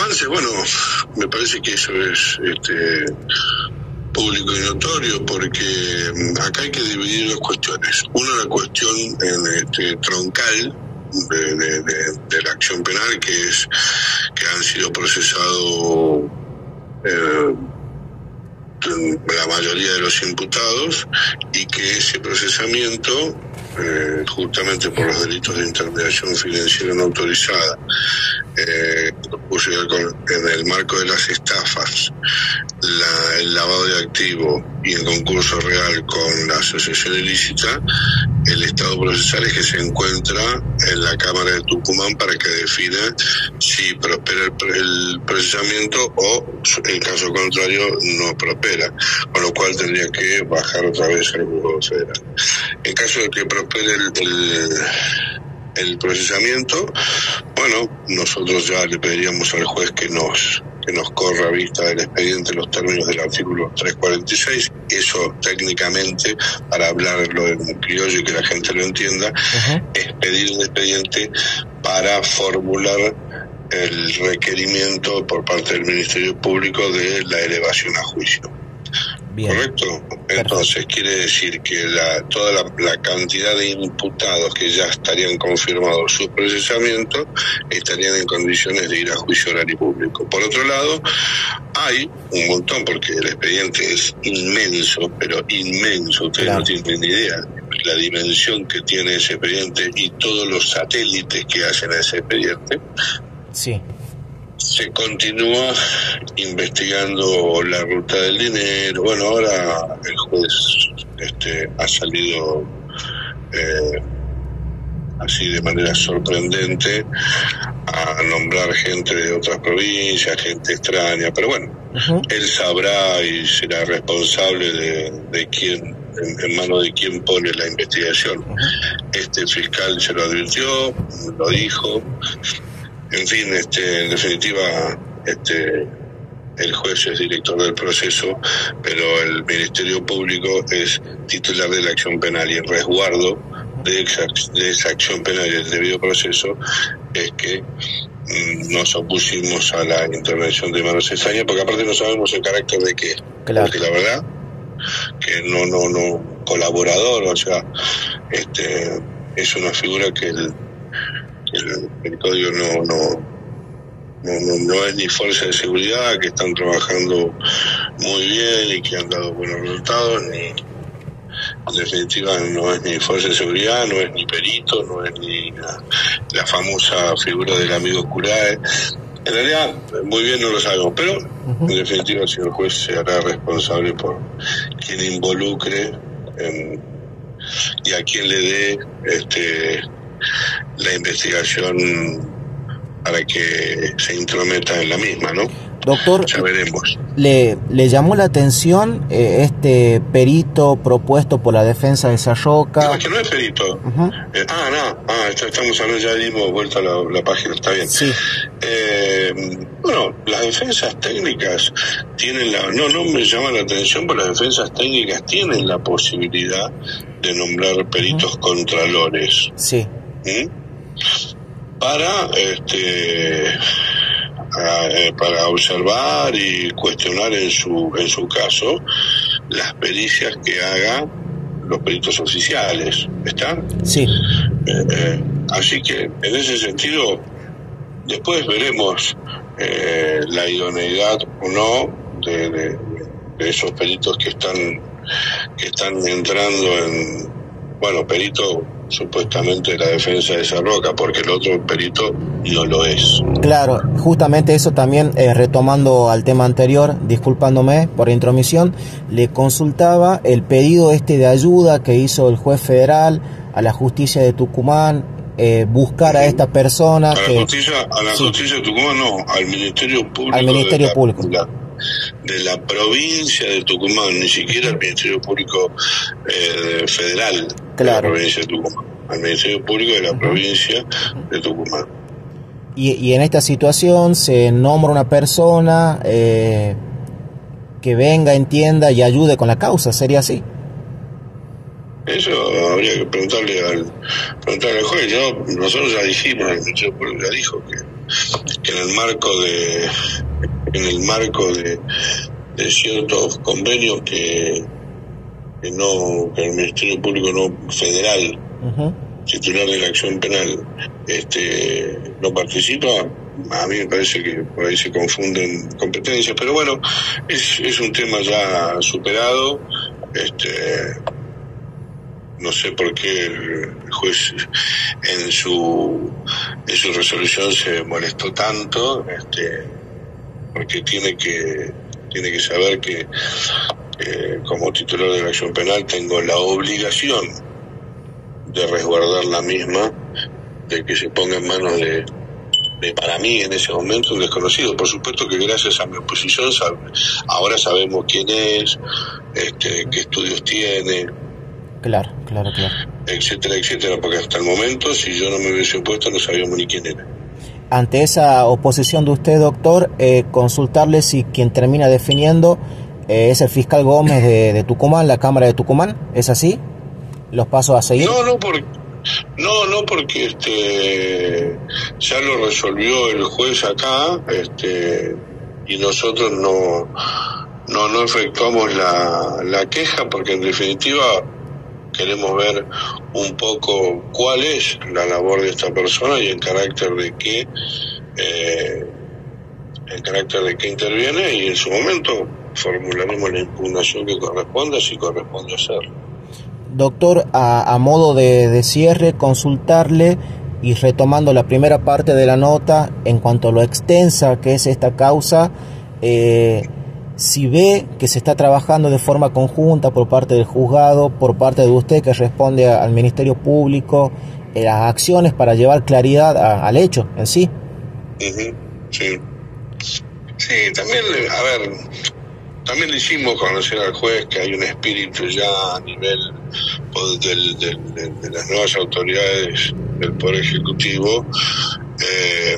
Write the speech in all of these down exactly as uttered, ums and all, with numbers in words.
avances, bueno, me parece que eso es este, público y notorio, porque acá hay que dividir dos cuestiones. Una, la cuestión en, este, troncal de, de, de, de la acción penal, que es que han sido procesados eh, la mayoría de los imputados, y que ese procesamiento, eh, justamente por los delitos de intermediación financiera no autorizada, eh, en el marco de las estafas, la, el lavado de activos y el concurso real con la asociación ilícita, el estado procesal es que se encuentra en la Cámara de Tucumán para que defina si prospera el, el procesamiento o, en caso contrario, no prospera, con lo cual tendría que bajar otra vez al Juzgado Federal. En caso de que prospere el, el, el procesamiento, bueno, nosotros ya le pediríamos al juez que nos que nos corra a vista del expediente los términos del artículo trescientos cuarenta y seis. Eso técnicamente, para hablarlo en criollo y que la gente lo entienda, uh-huh. es pedir un expediente para formular el requerimiento por parte del Ministerio Público de la elevación a juicio. Bien. ¿Correcto? Entonces, perfecto. Quiere decir que la, toda la, la cantidad de imputados que ya estarían confirmados su procesamiento estarían en condiciones de ir a juicio oral y público. Por otro lado, hay un montón, porque el expediente es inmenso, pero inmenso, ustedes claro. no tienen ni idea la dimensión que tiene ese expediente y todos los satélites que hacen a ese expediente. Sí. Se continúa investigando la ruta del dinero. Bueno, ahora el juez este, ha salido eh, así de manera sorprendente a nombrar gente de otras provincias, gente extraña, pero bueno, uh-huh. él sabrá y será responsable de, de quién, en, en manos de quién pone la investigación. Uh-huh. Este fiscal se lo advirtió, lo dijo. En fin, este, en definitiva, este, el juez es director del proceso, pero el Ministerio Público es titular de la acción penal, y el resguardo de esa, de esa acción penal y el debido proceso es que mm, nos opusimos a la intervención de Manuel Cesaña, porque aparte no sabemos el carácter de qué. Claro. Porque la verdad que no, no, no, colaborador, o sea, este, es una figura que el El, el código no, no, no, no, no es ni fuerza de seguridad, que están trabajando muy bien y que han dado buenos resultados, ni en definitiva no es ni fuerza de seguridad, no es ni perito, no es ni la, la famosa figura del amigo Curae. En realidad, muy bien no lo sabemos, pero uh-huh. en definitiva el señor juez se hará responsable por quien involucre en, y a quien le dé este la investigación para que se intrometa en la misma, ¿no? Doctor, ya veremos. ¿Le, le llamó la atención eh, este perito propuesto por la defensa de Sarroca? No, es que no es perito. Uh-huh. Eh, ah, no, ah, estamos hablando, ya dimos vuelta a la, la página, está bien. Sí. Eh, bueno, las defensas técnicas tienen la... No, no me llama la atención, porque las defensas técnicas tienen la posibilidad de nombrar peritos uh-huh. contralores. Sí. ¿Mm? Para este a, eh, para observar y cuestionar en su en su caso las pericias que hagan los peritos oficiales, ¿está? Sí. Eh, eh, así que en ese sentido después veremos eh, la idoneidad o no de, de, de esos peritos que están que están entrando en, bueno, perito supuestamente la defensa de Sarroca, porque el otro perito no lo es. Claro, justamente eso también, eh, retomando al tema anterior, disculpándome por intromisión, le consultaba el pedido este de ayuda que hizo el juez federal a la justicia de Tucumán, eh, buscar a esta persona. A que, la justicia, a la sí. justicia de Tucumán no, al Ministerio Público. Al Ministerio de la, Público. De la, de la provincia de Tucumán, ni siquiera al Ministerio Público eh, Federal. Claro. De la provincia de Tucumán, al Ministerio Público de la uh-huh. provincia de Tucumán. Y, y en esta situación se nombra una persona eh, que venga, entienda y ayude con la causa, ¿sería así? Eso habría que preguntarle al, preguntarle al juez. ¿No? Nosotros ya dijimos, el Ministerio Público ya dijo que que en el marco de en el marco de, de ciertos convenios que, que no que el Ministerio Público no federal, uh-huh. titular de la acción penal, este no participa. A mí me parece que por ahí se confunden competencias, pero bueno, es, es un tema ya superado. Este, no sé por qué el juez en su en su resolución se molestó tanto, este, porque tiene que tiene que saber que eh, como titular de la acción penal tengo la obligación de resguardar la misma, de que se ponga en manos de de para mí en ese momento un desconocido. Por supuesto que gracias a mi oposición sabe, ahora sabemos quién es, este, qué estudios tiene, claro, claro, claro, etcétera, etcétera, porque hasta el momento si yo no me hubiese opuesto no sabíamos ni quién era. Ante esa oposición de usted, doctor, eh, consultarle si quien termina definiendo eh, es el fiscal Gómez de, de Tucumán, la Cámara de Tucumán, ¿es así? ¿Los pasos a seguir? No, no, porque No, no, porque este ya lo resolvió el juez acá, este y nosotros no no no efectuamos la, la queja, porque en definitiva queremos ver un poco cuál es la labor de esta persona y en carácter de qué eh, en carácter de qué interviene, y en su momento formularemos la impugnación que corresponda, si corresponde hacerlo. Doctor, a, a modo de, de cierre, consultarle y retomando la primera parte de la nota en cuanto a lo extensa que es esta causa, eh, si ve que se está trabajando de forma conjunta por parte del juzgado, por parte de usted que responde a, al Ministerio Público, eh, las acciones para llevar claridad a, al hecho en sí. Uh-huh. Sí, sí, también, a ver, también le hicimos conocer al juez que hay un espíritu ya a nivel del, del, de, de las nuevas autoridades del Poder Ejecutivo eh,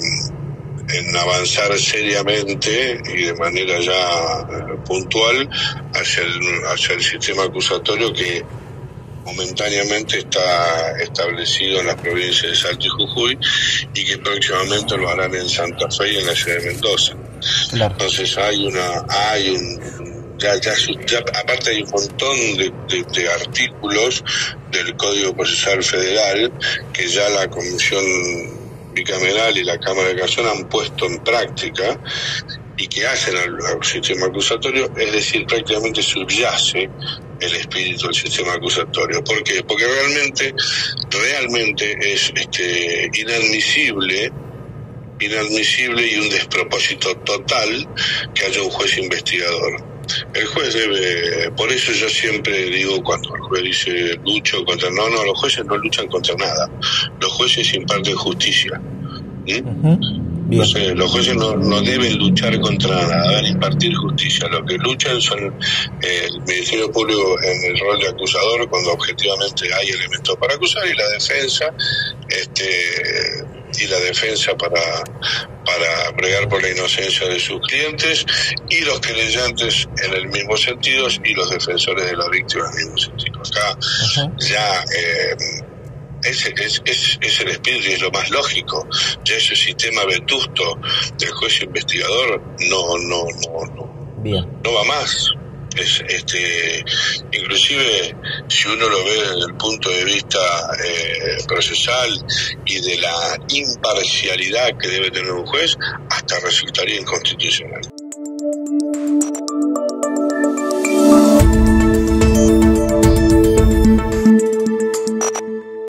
en avanzar seriamente y de manera ya eh, puntual hacia el, hacia el sistema acusatorio que momentáneamente está establecido en las provincias de Salta y Jujuy, y que próximamente lo harán en Santa Fe y en la ciudad de Mendoza. Claro. Entonces hay una hay un ya, ya, ya aparte hay un montón de, de, de artículos del Código Procesal Federal que ya la Comisión Bicameral y la Cámara de Casación han puesto en práctica y que hacen al, al sistema acusatorio, es decir, prácticamente subyace el espíritu del sistema acusatorio. ¿Por qué? Porque realmente, realmente es este inadmisible, inadmisible y un despropósito total que haya un juez investigador. El juez debe, por eso yo siempre digo cuando el juez dice lucho contra, no, no, los jueces no luchan contra nada, los jueces imparten justicia. ¿Mm? Uh-huh. No sé, los jueces no, no deben luchar contra nada, deben impartir justicia. Lo que luchan son eh, el Ministerio Público en el rol de acusador cuando objetivamente hay elementos para acusar, y la defensa, este, y la defensa para para bregar por la inocencia de sus clientes, y los querellantes en el mismo sentido y los defensores de la víctima en el mismo sentido. Acá uh-huh. ya eh, Es, es, es, es el espíritu y es lo más lógico. Ya ese sistema vetusto del juez investigador no no no no, Bien. no va más. Es, este, inclusive si uno lo ve desde el punto de vista eh, procesal y de la imparcialidad que debe tener un juez, hasta resultaría inconstitucional.